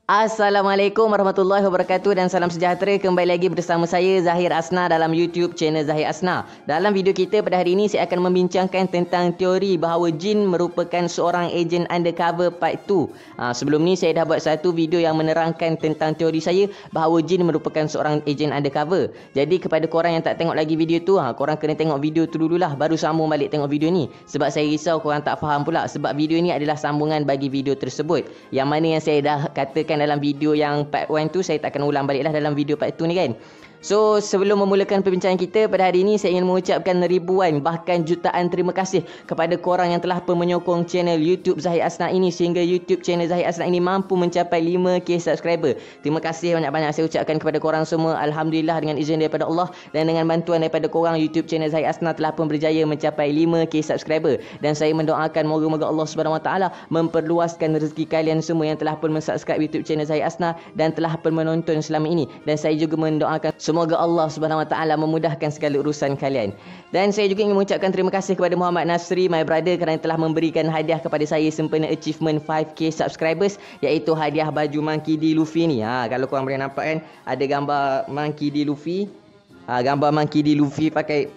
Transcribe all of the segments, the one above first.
Assalamualaikum warahmatullahi wabarakatuh dan salam sejahtera. Kembali lagi bersama saya Zahir Asna dalam YouTube channel Zahir Asna. Dalam video kita pada hari ini saya akan membincangkan tentang teori bahawa jin merupakan seorang ejen undercover part 2. Sebelum ni saya dah buat satu video yang menerangkan tentang teori saya bahawa jin merupakan seorang ejen undercover. Jadi kepada korang yang tak tengok lagi video tu, korang kena tengok video tu dululah baru sambung balik tengok video ni. Sebab saya risau korang tak faham pula, sebab video ni adalah sambungan bagi video tersebut. Yang mana yang saya dah katakan dalam video yang part 1 tu, saya tak akan ulang baliklah dalam video part 2 ni kan. So, sebelum memulakan perbincangan kita pada hari ini, saya ingin mengucapkan ribuan bahkan jutaan terima kasih kepada korang yang telah menyokong channel YouTube Zahir Asna ini sehingga YouTube channel Zahir Asna ini mampu mencapai 5k subscriber. Terima kasih banyak-banyak saya ucapkan kepada korang semua. Alhamdulillah, dengan izin daripada Allah dan dengan bantuan daripada korang, YouTube channel Zahir Asna telah pun berjaya mencapai 5k subscriber. Dan saya mendoakan moga-moga Allah SWT memperluaskan rezeki kalian semua yang telah pun mensubscribe YouTube channel Zahir Asna dan telah pun menonton selama ini. Dan saya juga mendoakan semoga Allah SWT memudahkan segala urusan kalian. Dan saya juga ingin mengucapkan terima kasih kepada Muhammad Nasri, my brother, kerana telah memberikan hadiah kepada saya sempena achievement 5k subscribers, iaitu hadiah baju Monkey D. Luffy ni. Kalau korang boleh nampak kan, ada gambar Monkey D. Luffy. Gambar Monkey D. Luffy pakai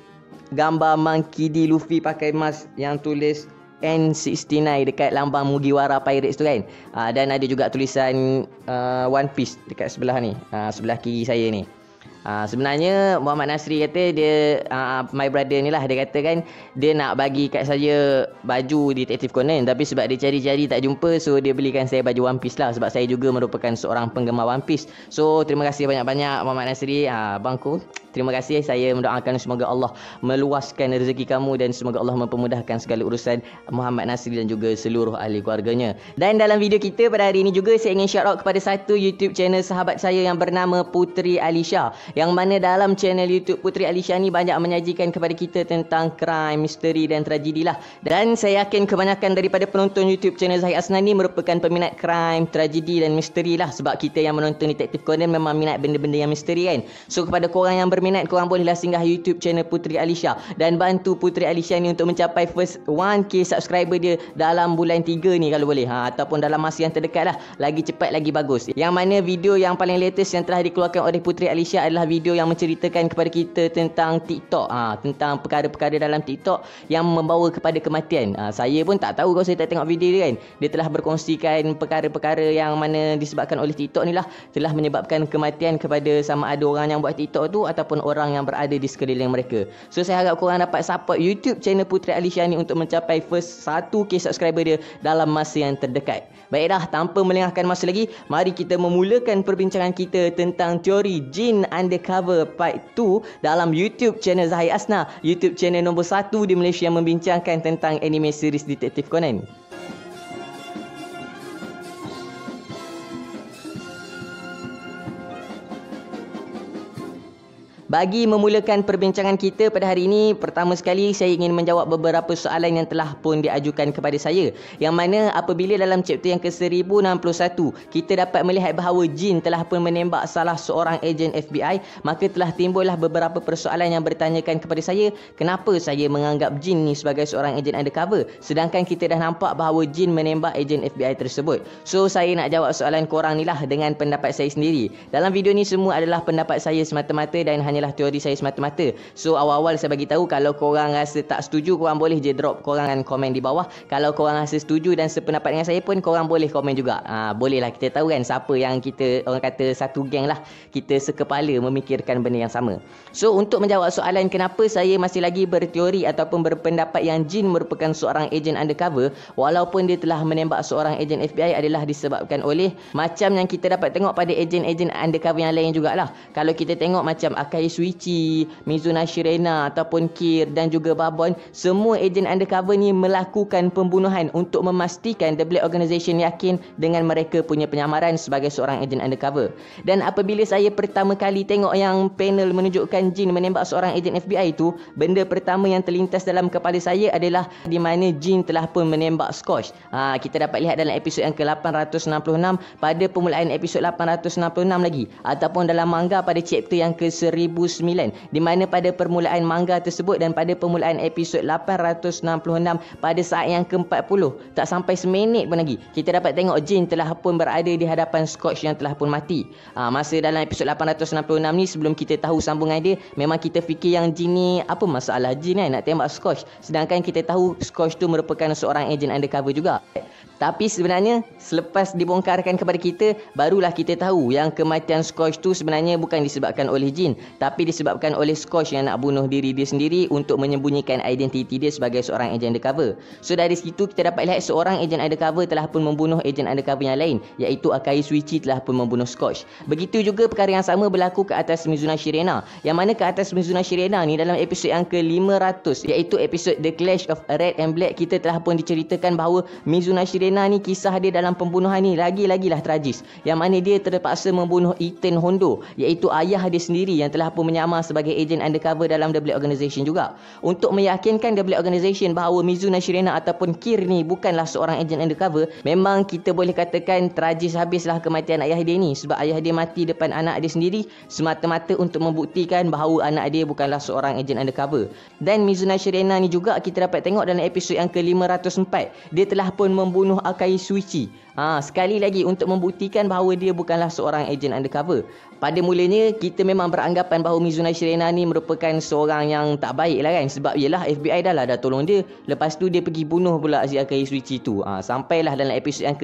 mask yang tulis N69 dekat lambang Mugiwara Pirates tu kan. Dan ada juga tulisan One Piece dekat sebelah ni, sebelah kiri saya ni. Sebenarnya Muhammad Nasri kata dia, my brother ni lah, dia kata kan dia nak bagi kat saya baju Detective Conan, tapi sebab dia cari-cari tak jumpa, so dia belikan saya baju One Piece lah, sebab saya juga merupakan seorang penggemar One Piece. So terima kasih banyak-banyak Muhammad Nasri, bangku. Terima kasih. Saya mendoakan semoga Allah meluaskan rezeki kamu dan semoga Allah mempermudahkan segala urusan Muhammad Nasri dan juga seluruh ahli keluarganya. Dan dalam video kita pada hari ini juga saya ingin shout out kepada satu YouTube channel sahabat saya yang bernama Putri Alisha, yang mana dalam channel YouTube Putri Alisha ni banyak menyajikan kepada kita tentang crime, misteri dan tragedi lah. Dan saya yakin kebanyakan daripada penonton YouTube channel Zahir Asna ni merupakan peminat crime, tragedi dan misteri lah, sebab kita yang menonton Detective Conan memang minat benda-benda yang misteri kan. So kepada korang yang berminat, korang bolehlah singgah YouTube channel Putri Alisha dan bantu Putri Alisha ni untuk mencapai first 1k subscriber dia dalam bulan 3 ni kalau boleh, ataupun dalam masa yang terdekat lah, lagi cepat lagi bagus. Yang mana video yang paling latest yang telah dikeluarkan oleh Putri Alisha adalah video yang menceritakan kepada kita tentang TikTok, tentang perkara-perkara dalam TikTok yang membawa kepada kematian. Saya pun tak tahu kalau saya tak tengok video dia kan. Dia telah berkongsikan perkara-perkara yang mana disebabkan oleh TikTok ni lah telah menyebabkan kematian kepada sama ada orang yang buat TikTok tu ataupun orang yang berada di sekeliling mereka. So saya harap korang dapat support YouTube channel Putri Alisha ni untuk mencapai first 1k subscriber dia dalam masa yang terdekat. Baiklah, tanpa melengahkan masa lagi, mari kita memulakan perbincangan kita tentang teori jin undercover part 2 dalam YouTube channel Zahir Asna, YouTube channel nombor 1 di Malaysia yang membincangkan tentang anime series Detective Conan. Bagi memulakan perbincangan kita pada hari ini, pertama sekali saya ingin menjawab beberapa soalan yang telah pun diajukan kepada saya. Yang mana apabila dalam chapter yang ke-1061 kita dapat melihat bahawa jin telah pun menembak salah seorang ejen FBI, maka telah timbullah beberapa persoalan yang bertanyakan kepada saya, kenapa saya menganggap jin ni sebagai seorang ejen undercover sedangkan kita dah nampak bahawa jin menembak ejen FBI tersebut. So saya nak jawab soalan korang ni lah dengan pendapat saya sendiri. Dalam video ni semua adalah pendapat saya semata-mata dan hanya teori saya semata-mata. So awal-awal saya bagi tahu, kalau korang rasa tak setuju, korang boleh je drop korang komen di bawah. Kalau korang rasa setuju dan sependapat dengan saya pun, korang boleh komen juga. Bolehlah, kita tahu kan siapa yang kita, orang kata satu geng lah, kita sekepala memikirkan benda yang sama. So untuk menjawab soalan kenapa saya masih lagi berteori ataupun berpendapat yang jin merupakan seorang ejen undercover walaupun dia telah menembak seorang ejen FBI adalah disebabkan oleh macam yang kita dapat tengok pada ejen-ejen undercover yang lain jugalah. Kalau kita tengok macam Akai Suichi, Mizuna Shirena ataupun Kir dan juga Babon, semua ejen undercover ni melakukan pembunuhan untuk memastikan The Black Organisation yakin dengan mereka punya penyamaran sebagai seorang ejen undercover. Dan apabila saya pertama kali tengok yang panel menunjukkan jin menembak seorang ejen FBI itu, benda pertama yang terlintas dalam kepala saya adalah di mana jin telah pun menembak Scorch. Kita dapat lihat dalam episod yang ke-866 pada permulaan episod 866 lagi, ataupun dalam manga pada chapter yang ke-1000 2009, di mana pada permulaan manga tersebut dan pada permulaan episod 866 pada saat yang ke-40, tak sampai seminit pun lagi, kita dapat tengok Jin telah pun berada di hadapan Scorch yang telah pun mati. Masa dalam episod 866 ni, sebelum kita tahu sambungan dia, memang kita fikir yang Jin ni apa masalah Jin nak tembak Scorch, sedangkan kita tahu Scorch tu merupakan seorang ejen undercover juga. Tapi sebenarnya selepas dibongkarkan kepada kita, barulah kita tahu yang kematian Scorch tu sebenarnya bukan disebabkan oleh Jin, tapi disebabkan oleh Scorch yang nak bunuh diri dia sendiri untuk menyembunyikan identiti dia sebagai seorang ejen undercover. So dari situ kita dapat lihat seorang ejen undercover telah pun membunuh ejen undercover yang lain, iaitu Akai Suichi telah pun membunuh Scorch. Begitu juga perkara yang sama berlaku ke atas Mizuna Shirena, yang mana ke atas Mizuna Shirena ni dalam episod yang ke-500, iaitu episod The Clash of Red and Black, kita telah pun diceritakan bahawa Mizuna Shirena ni, kisah dia dalam pembunuhan ni lagi-lagilah tragis, yang mana dia terpaksa membunuh Ethan Hondo, iaitu ayah dia sendiri yang telah pun menyamar sebagai ejen undercover dalam The Black Organization juga, untuk meyakinkan The Black Organization bahawa Mizuna Shirena ataupun Kir ni bukanlah seorang ejen undercover. Memang kita boleh katakan tragis habislah kematian ayah dia ni, sebab ayah dia mati depan anak dia sendiri semata-mata untuk membuktikan bahawa anak dia bukanlah seorang ejen undercover. Dan Mizuna Shirena ni juga kita dapat tengok dalam episod yang ke-504, dia telah pun membunuh Akai Suichi. Sekali lagi untuk membuktikan bahawa dia bukanlah seorang ejen undercover. Pada mulanya kita memang beranggapan bahawa Mizuna Shirena ni merupakan seorang yang tak baik lah kan, sebab yelah FBI dah tolong dia, lepas tu dia pergi bunuh pula si Akai Suichi tu. Sampailah dalam episod yang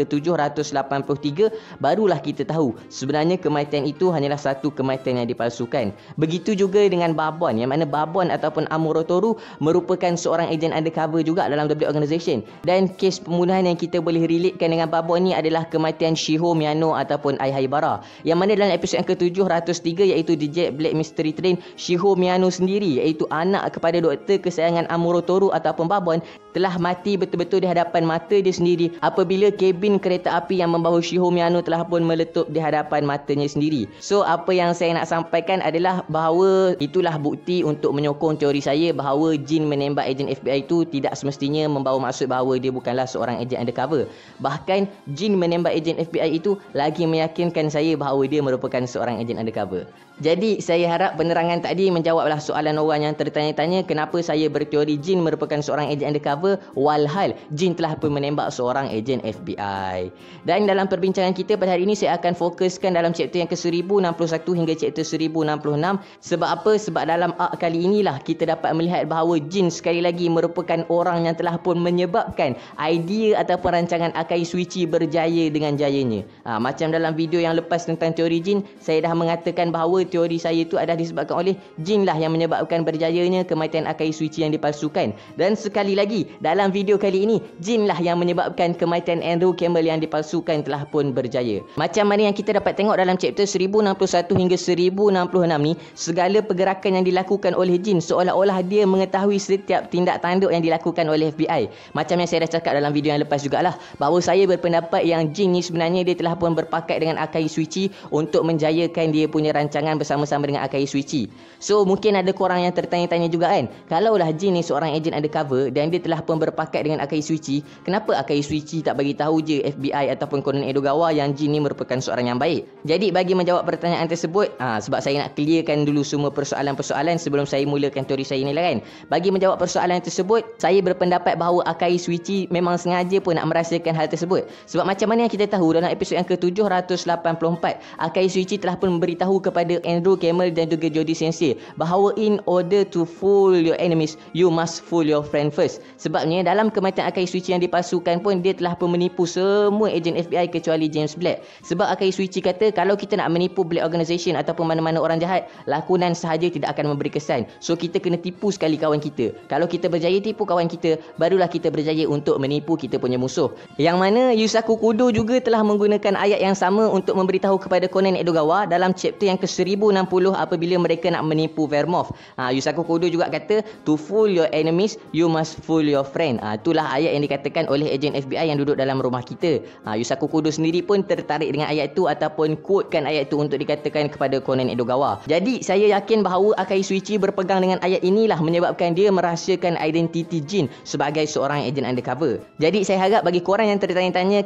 ke-783 barulah kita tahu sebenarnya kematian itu hanyalah satu kematian yang dipalsukan. Begitu juga dengan Babon, yang mana Babon ataupun Amuro Toru merupakan seorang ejen undercover juga dalam The Black Organization, dan kes pembunuhan yang kita boleh relatekan dengan Babon ni adalah kematian Shiho Miyano ataupun Ai Haibara, yang mana dalam episod yang ke-703, iaitu The Jet Black Mystery Train, Shiho Miyano sendiri, iaitu anak kepada doktor kesayangan Amuro Toru ataupun Babon, telah mati betul-betul di hadapan mata dia sendiri apabila kabin kereta api yang membawa Shiho Miyano telah pun meletup di hadapan matanya sendiri. So apa yang saya nak sampaikan adalah bahawa itulah bukti untuk menyokong teori saya bahawa Jin menembak ejen FBI itu tidak semestinya membawa maksud bahawa dia bukanlah seorang ejen undercover. Bahkan Jin menembak ejen FBI itu lagi meyakinkan saya bahawa dia merupakan seorang ejen undercover. Jadi saya harap penerangan tadi menjawablah soalan orang yang tertanya-tanya kenapa saya berteori Jin merupakan seorang ejen undercover walhal Jin telah pun menembak seorang ejen FBI. Dan dalam perbincangan kita pada hari ini saya akan fokuskan dalam chapter yang ke-1061 hingga chapter 1066. Sebab apa? Sebab dalam arc kali inilah kita dapat melihat bahawa Jin sekali lagi merupakan orang yang telah pun menyebabkan idea ataupun rancangan Akai Suichi berjaya dengan jayanya. Macam dalam video yang lepas tentang teori Jin, saya dah mengatakan bahawa teori saya itu adalah disebabkan oleh Jin lah yang menyebabkan berjayanya kematian Akai Suichi yang dipalsukan. Dan sekali lagi dalam video kali ini, Jin lah yang menyebabkan kematian Andrew Campbell yang dipalsukan telah pun berjaya. Macam mana yang kita dapat tengok dalam chapter 1061 hingga 1066 ni, segala pergerakan yang dilakukan oleh Jin seolah-olah dia mengetahui setiap tindak tanduk yang dilakukan oleh FBI. Macam yang saya dah cakap dalam video yang lepas jugalah, bahawa saya berpendapat yang Jin ni sebenarnya dia telah pun berpakat dengan Akai Suichi untuk menjayakan dia punya rancangan bersama-sama dengan Akai Suichi. So mungkin ada korang yang tertanya-tanya juga kan, kalaulah Jin ni seorang ejen undercover dan dia telah pun berpakat dengan Akai Suichi, kenapa Akai Suichi tak bagi tahu je FBI ataupun Conan Edogawa yang Jin ni merupakan seorang yang baik? Jadi bagi menjawab pertanyaan tersebut, sebab saya nak clearkan dulu semua persoalan-persoalan sebelum saya mulakan teori saya ni lah kan. Bagi menjawab persoalan tersebut, saya berpendapat bahawa Akai Suichi memang sengaja pun nak merahsiakan hal tersebut. Sebab macam mana yang kita tahu dalam episod yang ke-784, Akai Suichi telah pun memberitahu kepada Andrew Campbell dan juga Jody Sensei bahawa in order to fool your enemies, you must fool your friend first. Sebabnya dalam kematian Akai Suichi yang dipalsukan pun dia telah pun menipu semua ejen FBI kecuali James Black. Sebab Akai Suichi kata kalau kita nak menipu Black Organization ataupun mana-mana orang jahat, lakonan sahaja tidak akan memberi kesan. So kita kena tipu sekali kawan kita. Kalau kita berjaya tipu kawan kita, barulah kita berjaya untuk menipu kita punya musuh. Yang mana Yusaku Kudo juga telah menggunakan ayat yang sama untuk memberitahu kepada Conan Edogawa dalam chapter yang ke-1060 apabila mereka nak menipu Vermouth. Yusaku Kudo juga kata to fool your enemies, you must fool your friend. Itulah ayat yang dikatakan oleh ejen FBI yang duduk dalam rumah kita. Yusaku Kudo sendiri pun tertarik dengan ayat itu ataupun quotekan ayat itu untuk dikatakan kepada Conan Edogawa. Jadi saya yakin bahawa Akai Suichi berpegang dengan ayat inilah menyebabkan dia merahsiakan identiti Jin sebagai seorang ejen undercover. Jadi saya harap bagi korang yang tertanya-tanya kenapa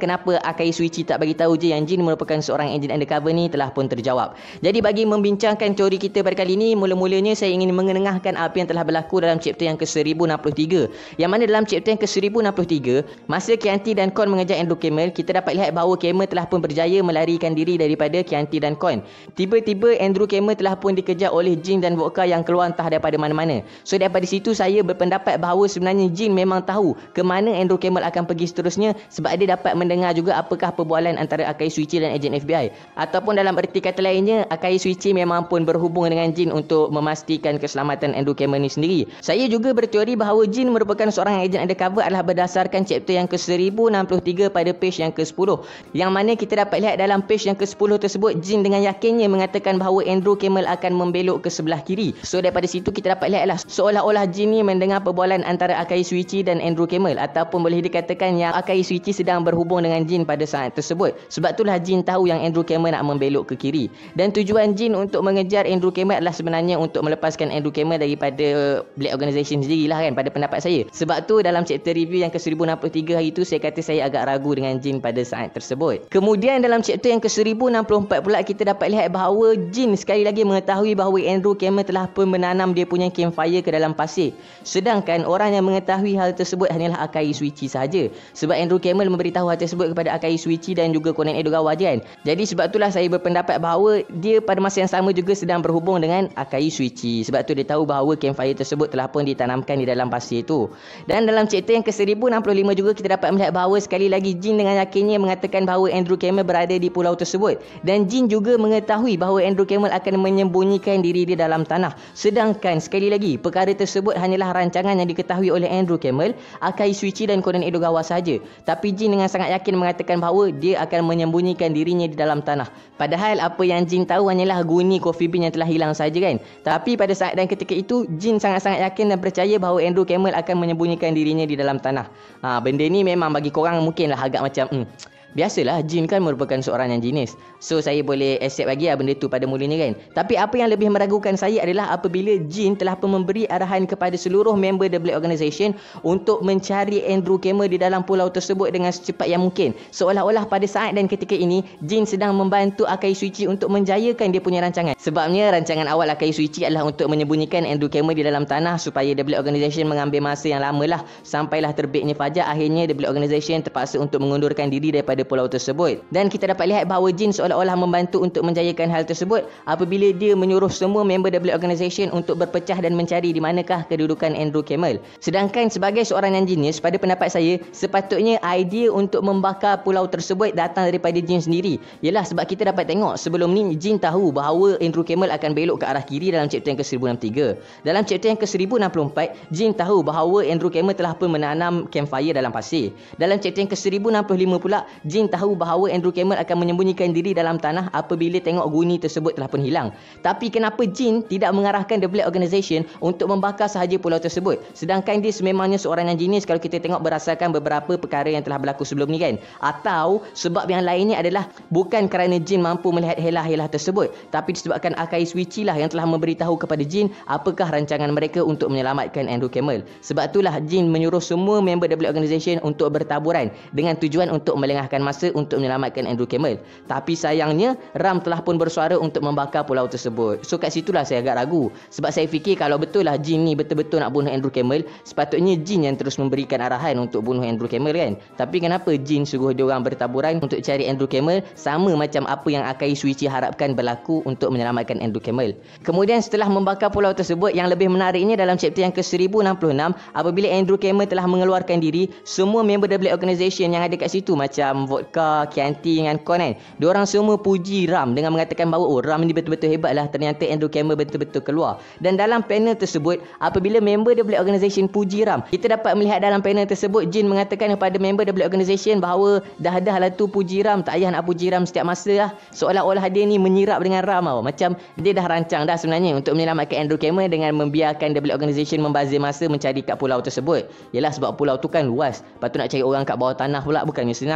kenapa Akai Suichi tak bagi tahu je yang Jin merupakan seorang ejen undercover ni telah pun terjawab. Jadi bagi membincangkan teori kita pada kali ini, mula-mulanya saya ingin mengenengahkan apa yang telah berlaku dalam chapter yang ke-1063. Yang mana dalam chapter yang ke-1063, masa Chianti dan Kon mengejar Andrew Camel, kita dapat lihat bahawa Camel telah pun berjaya melarikan diri daripada Chianti dan Kon. Tiba-tiba Andrew Camel telah pun dikejar oleh Jin dan Vodka yang keluar entah daripada mana-mana. So daripada situ saya berpendapat bahawa sebenarnya Jin memang tahu ke mana Andrew Camel akan pergi seterusnya, sebab dia dapat mendengar juga apakah perbualan antara Akai Suichi dan ejen FBI. Ataupun dalam erti kata lainnya, Akai Suichi memang pun berhubung dengan Jin untuk memastikan keselamatan Andrew Camel ni sendiri. Saya juga berteori bahawa Jin merupakan seorang ejen undercover adalah berdasarkan chapter yang ke-1063 pada page yang ke-10, yang mana kita dapat lihat dalam page yang ke-10 tersebut, Jin dengan yakinnya mengatakan bahawa Andrew Camel akan membelok ke sebelah kiri. So daripada situ kita dapat lihatlah seolah-olah Jin ni mendengar perbualan antara Akai Suichi dan Andrew Camel, ataupun boleh dikatakan yang Akai Suichi sedang berhubung dengan Jin pada saat tersebut. Sebab itulah Jin tahu yang Andrew Camel nak membelok ke kiri. Dan tujuan Jin untuk mengejar Andrew Camel adalah sebenarnya untuk melepaskan Andrew Camel daripada Black Organization sendirilah kan, pada pendapat saya. Sebab tu dalam chapter review yang ke-1063 hari itu saya kata saya agak ragu dengan Jin pada saat tersebut. Kemudian dalam chapter yang ke-1064 pula kita dapat lihat bahawa Jin sekali lagi mengetahui bahawa Andrew Camel telah pun menanam dia punya campfire ke dalam pasir. Sedangkan orang yang mengetahui hal tersebut hanyalah Akai Suichi sahaja. Sebab Andrew Camel memberitahu hal tersebut kepada Akai Suichi dan juga Conan Edogawa je kan. Jadi sebab itulah saya berpendapat bahawa dia pada masa yang sama juga sedang berhubung dengan Akai Suichi. Sebab tu dia tahu bahawa campfire tersebut telah pun ditanamkan di dalam pasir itu. Dan dalam chapter yang ke-1065 juga kita dapat melihat bahawa sekali lagi Jin dengan yakinnya mengatakan bahawa Andrew Camel berada di pulau tersebut. Dan Jin juga mengetahui bahawa Andrew Camel akan menyembunyikan diri di dalam tanah. Sedangkan sekali lagi perkara tersebut hanyalah rancangan yang diketahui oleh Andrew Camel, Akai Suichi dan Conan Edogawa sahaja. Tapi Jin dengan sangat yakin mengatakan bahawa dia akan menyembunyikan dirinya di dalam tanah. Padahal apa yang Jin tahu hanyalah guni Coffee Bean yang telah hilang saja kan. Tapi pada saat dan ketika itu Jin sangat-sangat yakin dan percaya bahawa Andrew Camel akan menyembunyikan dirinya di dalam tanah. Benda ni memang bagi korang mungkinlah agak macam biasalah, Jin kan merupakan seorang yang jenis. So saya boleh accept lagi benda tu pada mulanya kan. Tapi apa yang lebih meragukan saya adalah apabila Jin telah pun memberi arahan kepada seluruh member The Black Organization untuk mencari Andrew Camel di dalam pulau tersebut dengan secepat yang mungkin. Seolah-olah pada saat dan ketika ini Jin sedang membantu Akai Suichi untuk menjayakan dia punya rancangan. Sebabnya rancangan awal Akai Suichi adalah untuk menyembunyikan Andrew Camel di dalam tanah supaya The Black Organization mengambil masa yang lamalah sampailah terbitnya fajar. Akhirnya The Black Organization terpaksa untuk mengundurkan diri daripada pulau tersebut. Dan kita dapat lihat bahawa Jin seolah-olah membantu untuk menjayakan hal tersebut apabila dia menyuruh semua member The Black Organization untuk berpecah dan mencari di manakah kedudukan Andrew Camel. Sedangkan sebagai seorang yang genius, pada pendapat saya sepatutnya idea untuk membakar pulau tersebut datang daripada Jin sendiri. Yalah, sebab kita dapat tengok sebelum ni Jin tahu bahawa Andrew Camel akan belok ke arah kiri dalam chapter yang ke-1063. Dalam chapter yang ke-1064 Jin tahu bahawa Andrew Camel telah pun menanam campfire dalam pasir. Dalam chapter yang ke-1065 pula Jin tahu bahawa Andrew Camel akan menyembunyikan diri dalam tanah apabila tengok guni tersebut telah pun hilang. Tapi kenapa Jin tidak mengarahkan The Black Organization untuk membakar sahaja pulau tersebut? Sedangkan dia sememangnya seorang yang jenis kalau kita tengok berdasarkan beberapa perkara yang telah berlaku sebelum ni kan. Atau sebab yang lainnya adalah bukan kerana Jin mampu melihat helah-helah tersebut, tapi disebabkan Akai Suichi lah yang telah memberitahu kepada Jin apakah rancangan mereka untuk menyelamatkan Andrew Camel. Sebab itulah Jin menyuruh semua member The Black Organization untuk bertaburan dengan tujuan untuk melengahkan masa untuk menyelamatkan Andrew Camel. Tapi sayangnya Ram telah pun bersuara untuk membakar pulau tersebut. So kat situlah saya agak ragu. Sebab saya fikir kalau betul lah Jin ni betul-betul nak bunuh Andrew Camel, sepatutnya Jin yang terus memberikan arahan untuk bunuh Andrew Camel kan. Tapi kenapa Jin suruh diorang bertaburan untuk cari Andrew Camel, sama macam apa yang Akai Suichi harapkan berlaku untuk menyelamatkan Andrew Camel. Kemudian setelah membakar pulau tersebut, yang lebih menariknya dalam chapter yang ke-1066 apabila Andrew Camel telah mengeluarkan diri, semua member The Black Organization yang ada kat situ macam Vodka, Chianti dengan Kon kan, diorang semua puji Ram dengan mengatakan bahawa Ram ni betul-betul hebat lah, ternyata Andrew Camel betul-betul keluar. Dan dalam panel tersebut apabila member The Black Organization puji Ram, kita dapat melihat dalam panel tersebut Jin mengatakan kepada member The Black Organization bahawa dah lah tu puji Ram, tak payah nak puji Ram setiap masa lah. Seolah-olah dia ni menyirap dengan Ram tau. Macam dia dah rancang dah sebenarnya untuk menyelamatkan Andrew Camel dengan membiarkan The Black Organization membazir masa mencari kat pulau tersebut. Yalah, sebab pulau tu kan luas, lepas tu nak cari orang kat bawah tanah pula bukannya senang kan.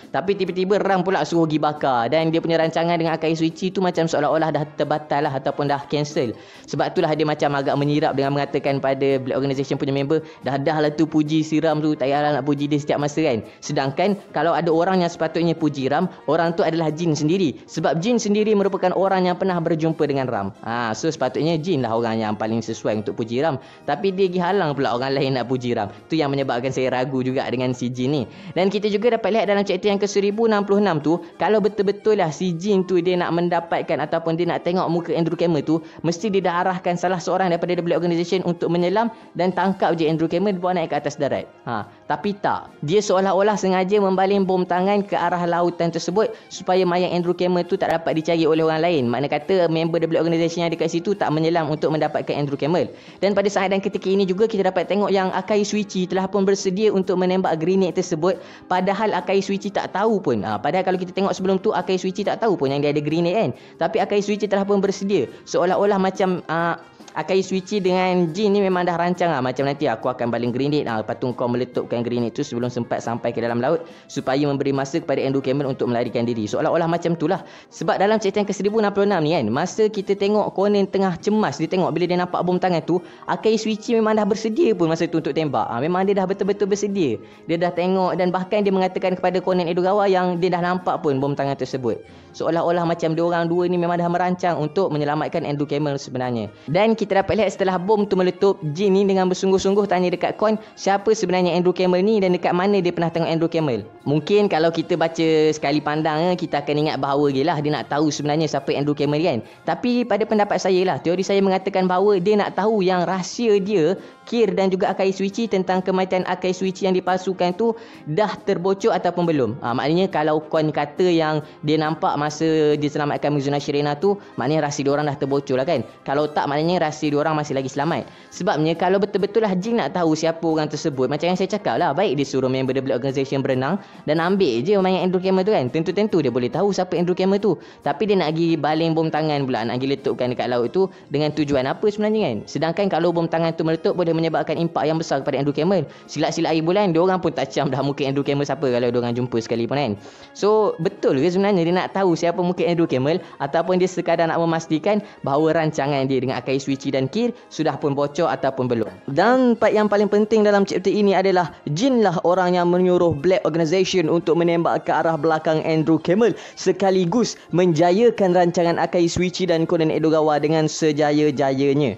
Tapi tiba-tiba Ram pula suruh pergi bakar, dan dia punya rancangan dengan Akai Suichi tu macam seolah-olah dah terbatal lah ataupun dah cancel. Sebab itulah dia macam agak menyirap dengan mengatakan pada Black Organisation punya member, dah lah tu puji si Ram tu, tak payahlah nak puji dia setiap masa kan. Sedangkan kalau ada orang yang sepatutnya puji Ram, orang tu adalah Jin sendiri. Sebab Jin sendiri merupakan orang yang pernah berjumpa dengan Ram. So sepatutnya Jin lah orang yang paling sesuai untuk puji Ram. Tapi dia pergi halang pula orang lain nak puji Ram. Tu yang menyebabkan saya ragu juga dengan si Jin ni. Dan kita juga dapat lihat dalam chapter yang ke-1066 tu, kalau betul-betul lah si Jin tu dia nak mendapatkan ataupun dia nak tengok muka Andrew Cameron tu, mesti dia dah arahkan salah seorang daripada The Black Organisation untuk menyelam dan tangkap je Andrew Cameron, bawa naik ke atas darat. Tapi tak. Dia seolah-olah sengaja membaling bom tangan ke arah lautan tersebut supaya mayat Andrew Cameron tu tak dapat dicari oleh orang lain. Makna kata member The Black Organisation yang dekat situ tak menyelam untuk mendapatkan Andrew Cameron. Dan pada saat dan ketika ini juga kita dapat tengok yang Akai Suichi telah pun bersedia untuk menembak grenade tersebut, padahal Akai Suichi tak tahu pun. Padahal kalau kita tengok sebelum tu Akai Suichi tak tahu pun yang dia ada grenade kan. Tapi Akai Suichi telah pun bersedia. Seolah-olah macam Akai Suichi dengan Jin ni memang dah rancang macam nanti aku akan baling grenade, lepas tu kau meletupkan grenade tu sebelum sempat sampai ke dalam laut supaya memberi masa kepada Andrew Cameron untuk melarikan diri. Seolah-olah macam itulah. Sebab dalam cerita yang ke-1066 ni kan, masa kita tengok Conan tengah cemas, dia tengok bila dia nampak bom tangan tu, Akai Suichi memang dah bersedia pun masa tu untuk tembak. Memang dia dah betul-betul bersedia. Dia dah tengok dan bahkan dia mengatakan kepada Conan Edogawa yang dia dah nampak pun bom tangan tersebut. Seolah-olah macam diorang dua ni memang dah merancang untuk menyelamatkan Andrew Cameron sebenarnya. Dan kita dapat lihat setelah bom tu meletup, Jin ni dengan bersungguh-sungguh tanya dekat Con, siapa sebenarnya Andrew Cameron ni dan dekat mana dia pernah tengok Andrew Cameron. Mungkin kalau kita baca sekali pandang, kita akan ingat bahawa dia nak tahu sebenarnya siapa Andrew Cameron kan. Tapi pada pendapat saya lah, teori saya mengatakan bahawa dia nak tahu yang rahsia dia, Kir dan juga Akai Suichi tentang kematian Akai Suichi yang dipalsukan tu dah terbocor ataupun belum. Maknanya kalau Con kata yang dia nampak masa dia selamatkan Mizuna Shirena tu, maknanya rahsia diorang dah terbocor lah kan. Kalau tak, maknanya rahsia diorang masih lagi selamat. Sebabnya kalau betul-betul lah Jin nak tahu siapa orang tersebut, macam yang saya cakap lah, baik dia suruh member The Black Organisation berenang dan ambil je mayat Andrew Cameron tu kan. Tentu-tentu dia boleh tahu siapa Andrew Cameron tu. Tapi dia nak pergi baling bom tangan pula, nak pergi letupkan dekat laut tu dengan tujuan apa sebenarnya kan. Sedangkan kalau bom tangan tu meletup boleh menyebabkan impak yang besar kepada Andrew Cameron. Silat-silat air bulan, diorang pun tak cam dah muka Andrew Cameron siapa kalau diorang jumpa sekali pun kan. So betul ke sebenarnya dia nak tahu siapa muka Andrew Cameron, ataupun dia sekadar nak memastikan bahawa rancangan dia dengan Akai Suichi dan Kir sudah pun bocor ataupun belum. Dan part yang paling penting dalam chapter ini adalah Jin lah orang yang menyuruh Black Organisation untuk menembak ke arah belakang Andrew Cameron sekaligus menjayakan rancangan Akai Suichi dan Conan Edogawa dengan sejaya-jayanya.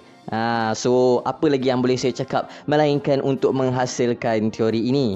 So apa lagi yang boleh saya cakap melainkan untuk menghasilkan teori ini.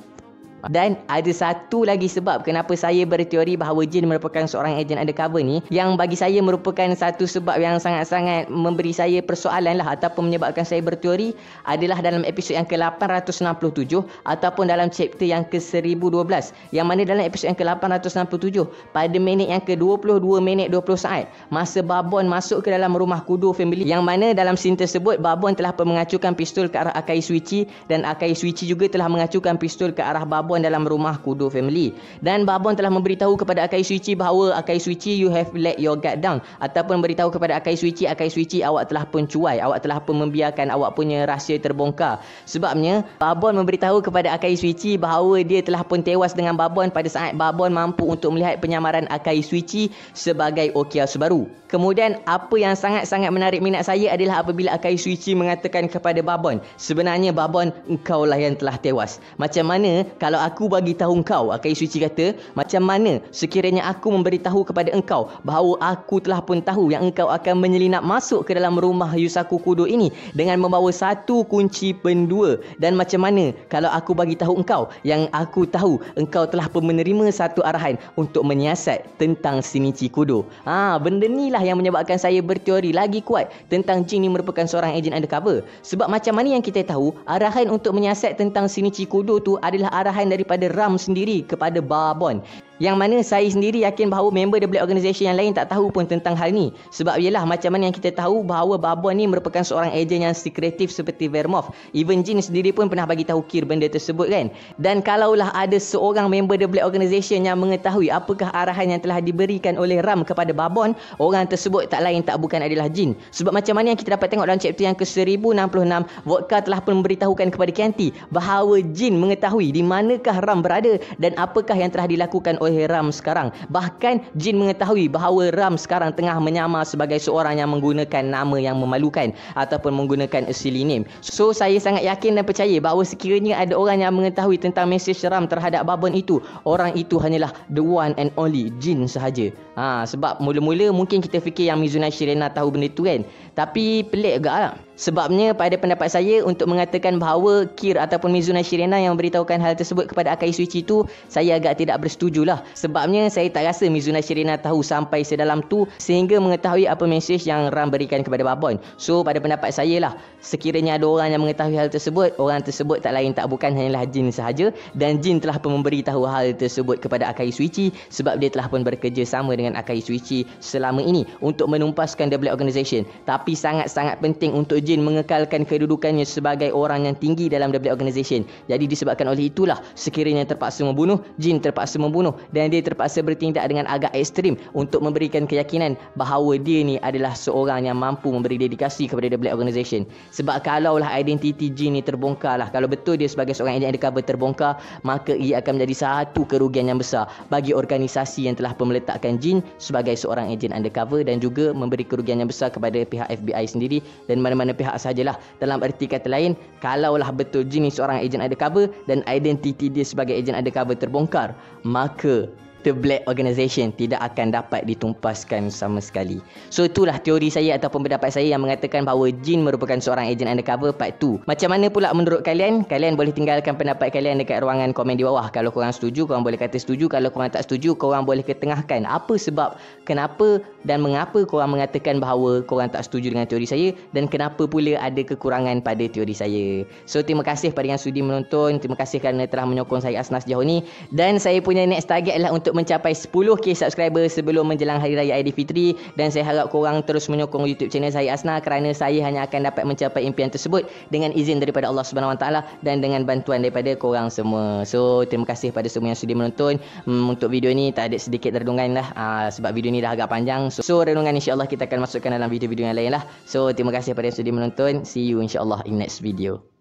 Dan ada satu lagi sebab kenapa saya berteori bahawa Jin merupakan seorang ejen undercover ni, yang bagi saya merupakan satu sebab yang sangat-sangat memberi saya persoalan lah ataupun menyebabkan saya berteori, adalah dalam episod yang ke-867 ataupun dalam chapter yang ke-1012, yang mana dalam episod yang ke-867 pada minit yang ke-22 minit 20 saat, masa Babon masuk ke dalam rumah Kudo family, yang mana dalam scene tersebut Babon telah mengacukan pistol ke arah Akai Suichi dan Akai Suichi juga telah mengacukan pistol ke arah Babon dalam rumah Kudo family. Dan Babon telah memberitahu kepada Akai Suichi bahawa Akai Suichi, you have let your guard down, ataupun beritahu kepada Akai Suichi awak telah pun cuai, awak telah pun membiarkan awak punya rahsia terbongkar. Sebabnya Babon memberitahu kepada Akai Suichi bahawa dia telah pun tewas dengan Babon pada saat Babon mampu untuk melihat penyamaran Akai Suichi sebagai Okia Subaru. Kemudian apa yang sangat-sangat menarik minat saya adalah apabila Akai Suichi mengatakan kepada Babon, sebenarnya Babon, engkau lah yang telah tewas. Macam mana kalau aku bagi tahu engkau, Akai Suichi kata, macam mana sekiranya aku memberitahu kepada engkau bahawa aku telah pun tahu yang engkau akan menyelinap masuk ke dalam rumah Yusaku Kudo ini dengan membawa satu kunci pendua, dan macam mana kalau aku bagi tahu engkau yang aku tahu engkau telah pun menerima satu arahan untuk menyiasat tentang Shinichi Kudo. Benda ni lah yang menyebabkan saya berteori lagi kuat tentang Jin ni merupakan seorang ejen undercover. Sebab macam mana yang kita tahu arahan untuk menyiasat tentang Shinichi Kudo tu adalah arahan daripada Ram sendiri kepada Babon. Yang mana saya sendiri yakin bahawa member The Black Organisation yang lain tak tahu pun tentang hal ni. Sebab ialah macam mana yang kita tahu bahawa Babon ni merupakan seorang ejen yang sekretif seperti Vermouth. Even Jin sendiri pun pernah bagi tahu Kir benda tersebut kan. Dan kalaulah ada seorang member The Black Organisation yang mengetahui apakah arahan yang telah diberikan oleh Ram kepada Babon, orang tersebut tak lain tak bukan adalah Jin. Sebab macam mana yang kita dapat tengok dalam chapter yang ke-1066, Vodka telah pun memberitahukan kepada Chianti bahawa Jin mengetahui di manakah Ram berada dan apakah yang telah dilakukan oleh Ram sekarang. Bahkan Jin mengetahui bahawa Ram sekarang tengah menyamar sebagai seorang yang menggunakan nama yang memalukan ataupun menggunakan a silly name. So saya sangat yakin dan percaya bahawa sekiranya ada orang yang mengetahui tentang mesej Ram terhadap Babon itu, orang itu hanyalah the one and only Jin sahaja. Sebab mula-mula mungkin kita fikir yang Mizuna Shirena tahu benda tu kan. Tapi pelik agak lah. Sebabnya pada pendapat saya untuk mengatakan bahawa Kir ataupun Mizuna Shirena yang memberitahukan hal tersebut kepada Akai Suichi tu, saya agak tidak bersetuju lah. Sebabnya saya tak rasa Mizuna Shirena tahu sampai sedalam tu sehingga mengetahui apa mesej yang Ram berikan kepada Babon. So pada pendapat saya lah, sekiranya ada orang yang mengetahui hal tersebut, orang tersebut tak lain tak bukan hanyalah Jin sahaja. Dan Jin telah pun memberitahu hal tersebut kepada Akai Suichi sebab dia telah pun bekerja sama dengan Akai Suichi selama ini untuk menumpaskan The Black Organisation. Tapi sangat-sangat penting untuk Jin mengekalkan kedudukannya sebagai orang yang tinggi dalam The Black Organisation. Jadi disebabkan oleh itulah sekiranya terpaksa membunuh, Jin terpaksa membunuh dan dia terpaksa bertindak dengan agak ekstrim untuk memberikan keyakinan bahawa dia ni adalah seorang yang mampu memberi dedikasi kepada The Black Organisation. Sebab kalaulah identiti Jin ni terbongkar lah, kalau betul dia sebagai seorang ejen undercover terbongkar, maka ia akan menjadi satu kerugian yang besar bagi organisasi yang telah pun meletakkan Jin sebagai seorang ejen undercover dan juga memberi kerugian yang besar kepada pihak FBI sendiri dan mana-mana pihak sahajalah. Dalam erti kata lain, kalaulah betul Jin ni seorang ejen undercover dan identiti dia sebagai ejen undercover terbongkar, maka The Black Organisation tidak akan dapat ditumpaskan sama sekali. So itulah teori saya ataupun pendapat saya yang mengatakan bahawa Jin merupakan seorang ejen undercover part 2. Macam mana pula menurut kalian? Kalian boleh tinggalkan pendapat kalian dekat ruangan komen di bawah. Kalau korang setuju, korang boleh kata setuju. Kalau korang tak setuju, korang boleh ketengahkan apa sebab, kenapa dan mengapa korang mengatakan bahawa korang tak setuju dengan teori saya dan kenapa pula ada kekurangan pada teori saya. So terima kasih pada yang sudi menonton. Terima kasih kerana telah menyokong saya Asnas sejauh ni. Dan saya punya next target adalah untuk mencapai 10k subscriber sebelum menjelang Hari Raya Aidilfitri. Dan saya harap korang terus menyokong YouTube channel saya Asna kerana saya hanya akan dapat mencapai impian tersebut dengan izin daripada Allah Subhanahu Wa Taala dan dengan bantuan daripada korang semua. So terima kasih pada semua yang sudi menonton. Untuk video ni tak ada sedikit renungan lah sebab video ni dah agak panjang. So renungan insya-Allah kita akan masukkan dalam video-video yang lain lah. So terima kasih pada yang sudi menonton. See you insya-Allah in next video.